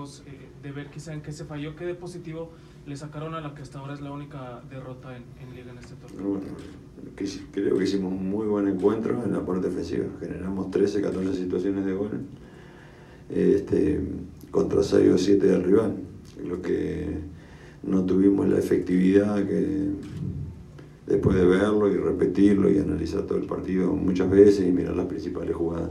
torneos, de ver quizá en qué se falló, qué de positivo le sacaron a la que hasta ahora es la única derrota en Liga en este torneo? Bueno, creo que hicimos un muy buen encuentro en la parte ofensiva. Generamos 13, 14 situaciones de gol contra 6 o 7 del rival. Lo que no tuvimos la efectividad que después de verlo y repetirlo y analizar todo el partido muchas veces y mirar las principales jugadas.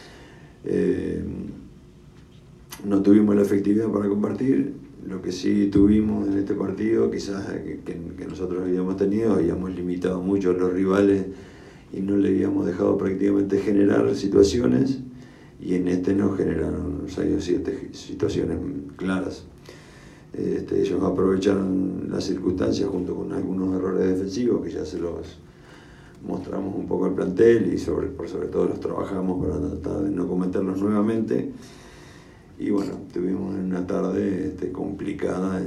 No tuvimos la efectividad para compartir. Lo que sí tuvimos en este partido, quizás que nosotros habíamos tenido, habíamos limitado mucho a los rivales y no le habíamos dejado prácticamente generar situaciones, y en este nos generaron 6 o 7 situaciones claras. Ellos aprovecharon las circunstancias junto con algunos errores defensivos que ya se los mostramos un poco al plantel y por sobre todo los trabajamos para tratar de no cometerlos nuevamente. Y bueno, tuvimos una tarde complicada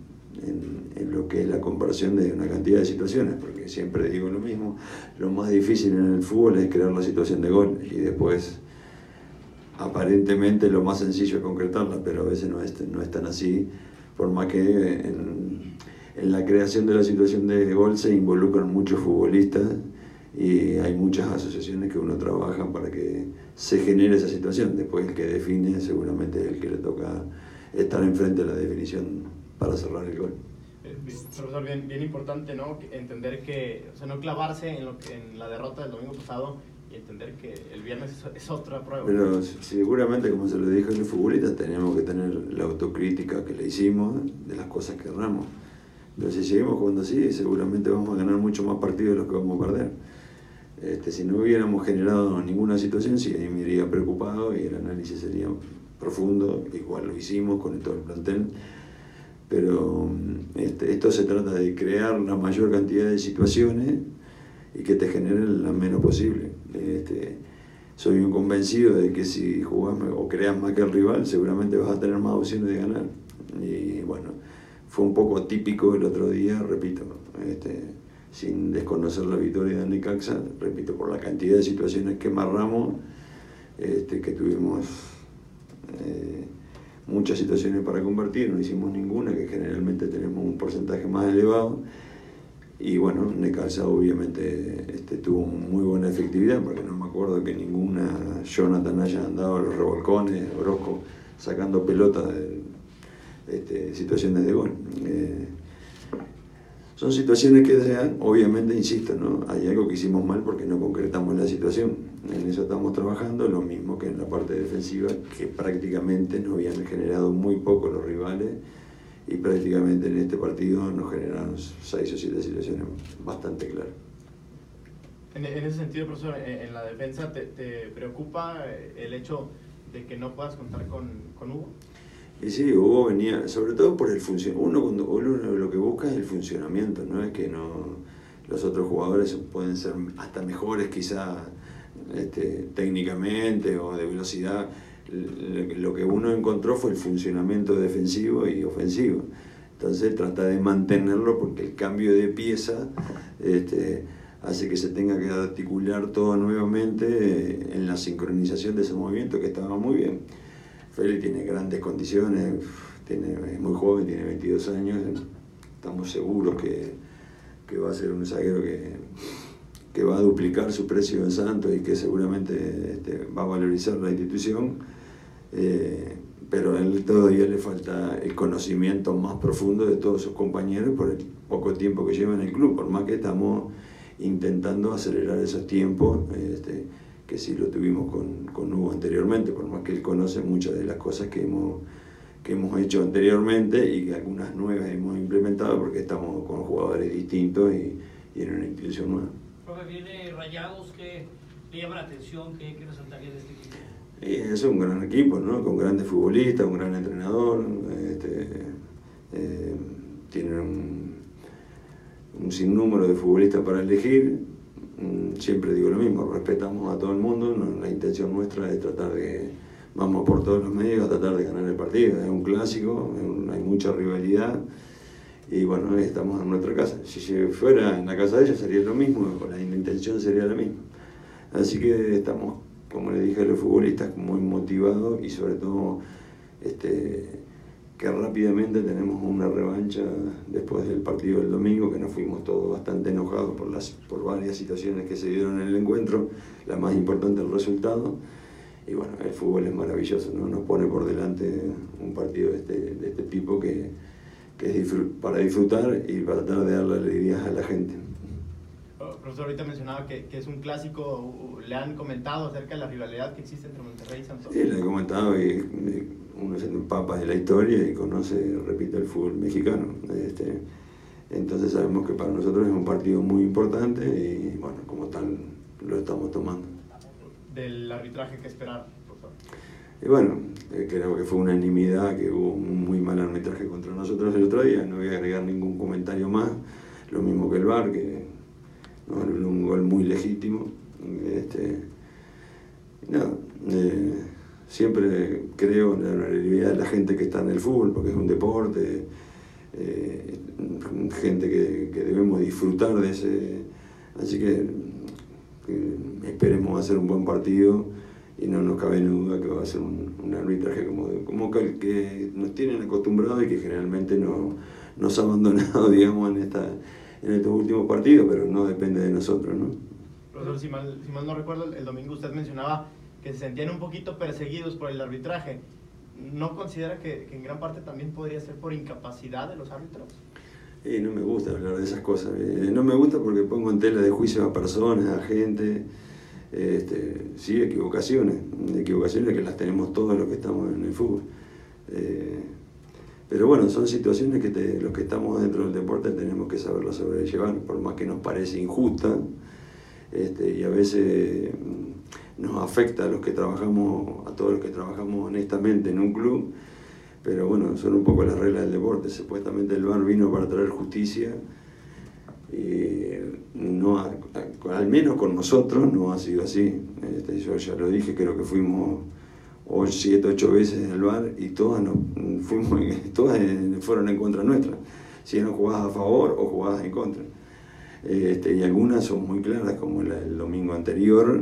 en lo que es la comparación de una cantidad de situaciones, porque siempre digo lo mismo, lo más difícil en el fútbol es crear la situación de gol y después aparentemente lo más sencillo es concretarla, pero a veces no es tan así, por más que en la creación de la situación de gol se involucran muchos futbolistas y hay muchas asociaciones que uno trabaja para que se genere esa situación. Después el que define seguramente es el que le toca estar enfrente de la definición para cerrar el gol. Profesor, bien importante, ¿no? Entender que, o sea, no clavarse en la derrota del domingo pasado y entender que el viernes es otra prueba. Pero seguramente, como se lo dije a los futbolistas, tenemos que tener la autocrítica que le hicimos de las cosas que erramos. Pero si seguimos jugando así, seguramente vamos a ganar mucho más partidos de los que vamos a perder. Si no hubiéramos generado ninguna situación, sí, me iría preocupado y el análisis sería profundo, igual lo hicimos con todo el plantel. Pero esto se trata de crear la mayor cantidad de situaciones y que te generen la menos posible. Soy un convencido de que si jugás o creas más que el rival, seguramente vas a tener más opciones de ganar. Y bueno, fue un poco típico el otro día, repito, sin desconocer la victoria de Necaxa, repito, por la cantidad de situaciones que amarramos, que tuvimos muchas situaciones para convertir, no hicimos ninguna, que generalmente tenemos un porcentaje más elevado. Y bueno, Necaxa obviamente tuvo muy buena efectividad, porque no me acuerdo que ninguna Jonathan haya andado a los revolcones, Orozco sacando pelotas de situaciones de gol. Son situaciones que desean, obviamente, insisto, ¿no? Hay algo que hicimos mal porque no concretamos la situación. En eso estamos trabajando, lo mismo que en la parte defensiva, que prácticamente nos habían generado muy poco los rivales y prácticamente en este partido nos generaron 6 o 7 situaciones bastante claras. En ese sentido, profesor, en la defensa, ¿te preocupa el hecho de que no puedas contar con Hugo? Y sí, Hugo venía, sobre todo por el funcionamiento. Uno lo que busca es el funcionamiento, no es que los otros jugadores pueden ser hasta mejores quizá técnicamente o de velocidad. Lo que uno encontró fue el funcionamiento defensivo y ofensivo. Entonces trata de mantenerlo, porque el cambio de pieza hace que se tenga que articular todo nuevamente en la sincronización de ese movimiento, que estaba muy bien. Feli tiene grandes condiciones, es muy joven, tiene 22 años, estamos seguros que va a ser un zaguero que va a duplicar su precio en Santos y que seguramente va a valorizar la institución, pero a él todavía le falta el conocimiento más profundo de todos sus compañeros por el poco tiempo que lleva en el club, por más que estamos intentando acelerar esos tiempos, que sí lo tuvimos con Hugo anteriormente, por más que él conoce muchas de las cosas que hemos hecho anteriormente y que algunas nuevas hemos implementado, porque estamos con jugadores distintos y en una institución nueva. Profe, viene Rayados, ¿qué le llama la atención? ¿Qué resaltaría de este equipo? Es un gran equipo, ¿no? Con grandes futbolistas, un gran entrenador, tienen un sinnúmero de futbolistas para elegir. Siempre digo lo mismo, respetamos a todo el mundo, la intención nuestra es tratar de, vamos por todos los medios a tratar de ganar el partido. Es un clásico, hay mucha rivalidad y bueno, estamos en nuestra casa. Si fuera en la casa de ella sería lo mismo, la intención sería la misma. Así que estamos, como le dije a los futbolistas, muy motivados y sobre todo que rápidamente tenemos una revancha después del partido del domingo, que nos fuimos todos bastante enojados por varias situaciones que se dieron en el encuentro, la más importante el resultado. Y bueno, el fútbol es maravilloso, ¿no? Nos pone por delante un partido de este tipo que es para disfrutar y para tratar de darle alegrías a la gente. Profesor, ahorita mencionaba que es un clásico. ¿Le han comentado acerca de la rivalidad que existe entre Monterrey y Santos? Sí, le he comentado, y uno se empapa de la historia y conoce, repito, el fútbol mexicano. Entonces sabemos que para nosotros es un partido muy importante y bueno, como tal lo estamos tomando. Del arbitraje que esperar, profesor. Y bueno, creo que fue unanimidad, que hubo un muy mal arbitraje contra nosotros el otro día. No voy a agregar ningún comentario más. Lo mismo que el VAR, que no, un gol muy legítimo. Siempre creo en la realidad de la gente que está en el fútbol, porque es un deporte, gente que debemos disfrutar de ese. Así que esperemos hacer un buen partido y no nos cabe duda que va a ser un arbitraje como el que nos tienen acostumbrados y que generalmente nos ha abandonado, digamos, en estos últimos partidos, pero no depende de nosotros, ¿no? Profesor, si mal no recuerdo, el domingo usted mencionaba que se sentían un poquito perseguidos por el arbitraje. ¿No considera que en gran parte también podría ser por incapacidad de los árbitros? No me gusta hablar de esas cosas. No me gusta porque pongo en tela de juicio a personas, a gente. Sí, equivocaciones que las tenemos todos los que estamos en el fútbol. Pero bueno, son situaciones que los que estamos dentro del deporte tenemos que saberlas sobrellevar, por más que nos parece injusta, y a veces nos afecta a todos los que trabajamos honestamente en un club. Pero bueno, son un poco las reglas del deporte. Supuestamente el VAR vino para traer justicia y al menos con nosotros no ha sido así. Yo ya lo dije, creo que fuimos 7, 8 veces al VAR y todas fueron en contra nuestra, si eran jugadas a favor o jugadas en contra. Y algunas son muy claras, como el domingo anterior,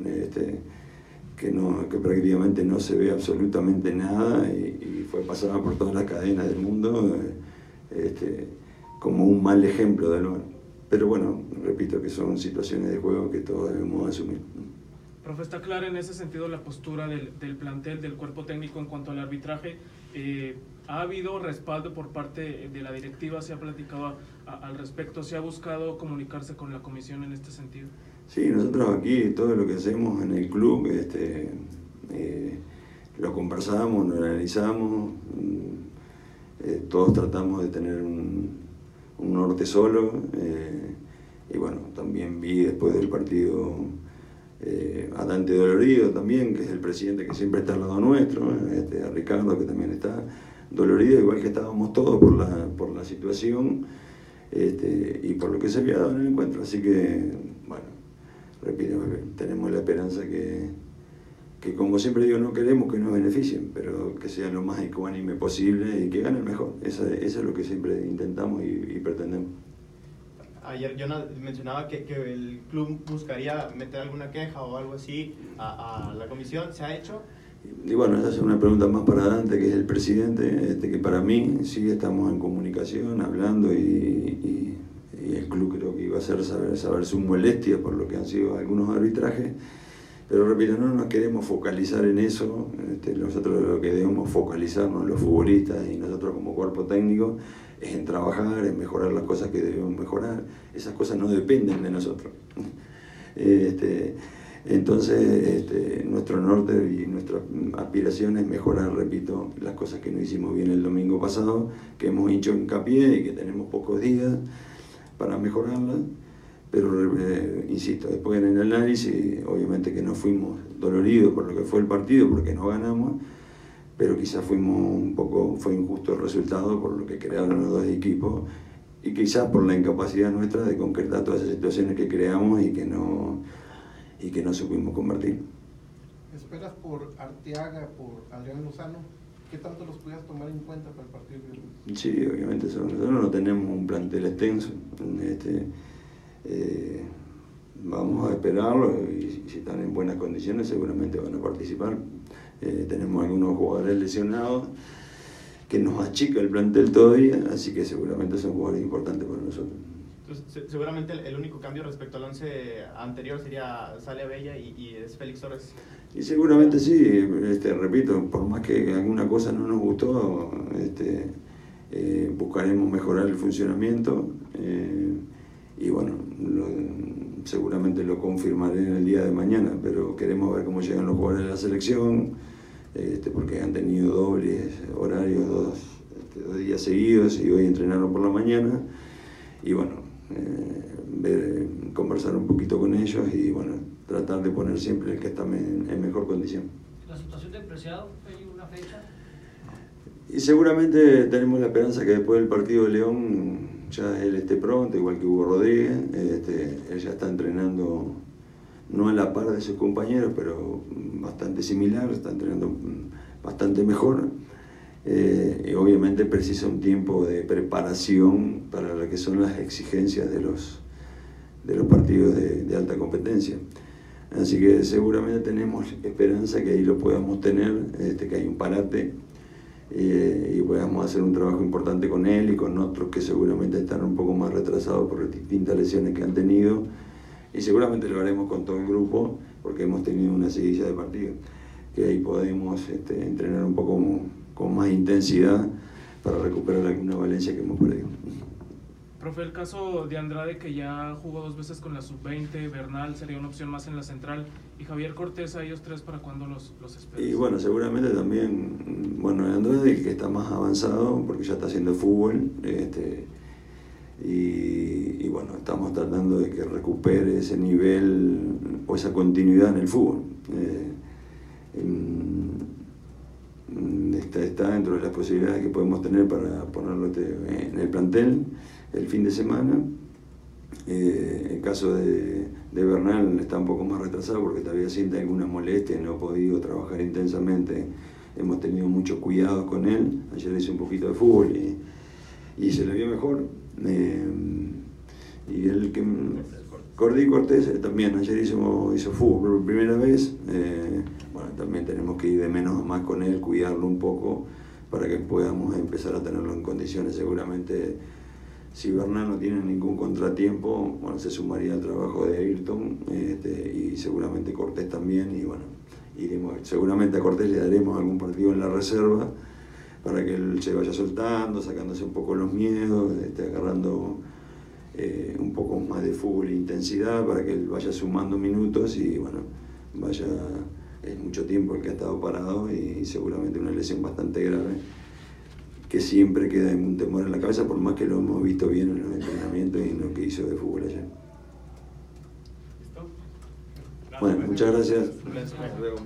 que prácticamente no se ve absolutamente nada y fue pasada por todas las cadenas del mundo como un mal ejemplo del VAR. Pero bueno, repito que son situaciones de juego que todos debemos asumir. Profe, está clara en ese sentido la postura del plantel, del cuerpo técnico en cuanto al arbitraje. ¿Ha habido respaldo por parte de la directiva? ¿Se ha platicado al respecto? ¿Se ha buscado comunicarse con la comisión en este sentido? Sí, nosotros aquí todo lo que hacemos en el club lo conversamos, lo analizamos, todos tratamos de tener un norte solo, y bueno, también vi después del partido a Dante Dolorido también, que es el presidente que siempre está al lado nuestro, a Ricardo, que también está dolorido, igual que estábamos todos por la situación y por lo que se había dado en el encuentro. Así que, bueno, repito, tenemos la esperanza que como siempre digo, no queremos que nos beneficien, pero que sea lo más ecuánime posible y que gane el mejor. Eso es lo que siempre intentamos y pretendemos. Ayer Jonah mencionaba que el club buscaría meter alguna queja o algo así a la comisión. ¿Se ha hecho? Y bueno, esa es una pregunta más para Dante, que es el presidente, que para mí sí estamos en comunicación, hablando, y el club creo que iba a hacer saber su molestia por lo que han sido algunos arbitrajes. Pero repito, no nos queremos focalizar en eso. Nosotros lo que debemos focalizarnos, los futbolistas y nosotros como cuerpo técnico, es en trabajar, en mejorar las cosas que debemos mejorar. Esas cosas no dependen de nosotros. Entonces, nuestro norte y nuestra aspiración es mejorar, repito, las cosas que no hicimos bien el domingo pasado, que hemos hecho hincapié y que tenemos pocos días para mejorarlas. Pero, insisto, después en el análisis, obviamente que no fuimos doloridos por lo que fue el partido, porque no ganamos, pero quizás fue injusto el resultado por lo que crearon los dos equipos y quizás por la incapacidad nuestra de concretar todas esas situaciones que creamos y que no supimos convertir. ¿Esperas por Arteaga, por Adrián Lozano? ¿Qué tanto los pudieras tomar en cuenta para el partido de hoy? Sí, obviamente, nosotros no tenemos un plantel extenso. Vamos a esperarlo y si están en buenas condiciones seguramente van a participar. Tenemos algunos jugadores lesionados que nos achica el plantel todavía, así que seguramente son jugadores importantes para nosotros. Entonces, seguramente el único cambio respecto al 11 anterior sería sale Abella y es Félix Torres. Y seguramente sí, repito, por más que alguna cosa no nos gustó, buscaremos mejorar el funcionamiento y bueno, seguramente lo confirmaré en el día de mañana, pero queremos ver cómo llegan los jugadores de la selección, porque han tenido dobles horarios, dos días seguidos y hoy entrenaron por la mañana y bueno, conversar un poquito con ellos y bueno, tratar de poner siempre el que está en mejor condición. ¿La situación del Preciado hay una fecha? Y seguramente tenemos la esperanza que después del partido de León ya él esté pronto, igual que Hugo Rodríguez. Él ya está entrenando no a la par de sus compañeros, pero bastante similar, está entrenando bastante mejor. Y obviamente precisa un tiempo de preparación para lo que son las exigencias de los partidos de alta competencia. Así que seguramente tenemos esperanza que ahí lo podamos tener, que hay un parate y podamos hacer un trabajo importante con él y con otros que seguramente están un poco más retrasados por distintas lesiones que han tenido, y seguramente lo haremos con todo el grupo porque hemos tenido una seguidilla de partidos, que ahí podemos entrenar un poco con más intensidad para recuperar alguna valencia que hemos perdido. Profe, el caso de Andrade, que ya jugó 2 veces con la sub-20, Bernal sería una opción más en la central, y Javier Cortés, a ellos 3, ¿para cuándo los esperas? Y bueno, seguramente también, bueno, Andrade, que está más avanzado porque ya está haciendo fútbol, y bueno, estamos tratando de que recupere ese nivel o esa continuidad en el fútbol. Está dentro de las posibilidades que podemos tener para ponerlo en el plantel el fin de semana. El caso de Bernal está un poco más retrasado porque todavía siente alguna molestia y no ha podido trabajar intensamente. Hemos tenido muchos cuidados con él. Ayer hice un poquito de fútbol y se le vio mejor. Y el que Cortés también ayer hizo fútbol por primera vez. Bueno, también tenemos que ir de menos a más con él, cuidarlo un poco para que podamos empezar a tenerlo en condiciones. Seguramente si Bernal no tiene ningún contratiempo, bueno, se sumaría al trabajo de Ayrton, y seguramente Cortés también, y bueno, seguramente a Cortés le daremos algún partido en la reserva para que él se vaya soltando, sacándose un poco los miedos, agarrando un poco más de fútbol e intensidad para que él vaya sumando minutos y bueno, es mucho tiempo el que ha estado parado y seguramente una lesión bastante grave que siempre queda un temor en la cabeza, por más que lo hemos visto bien en los entrenamientos y en lo que hizo de fútbol ayer. ¿Listo? Bueno, muchas gracias.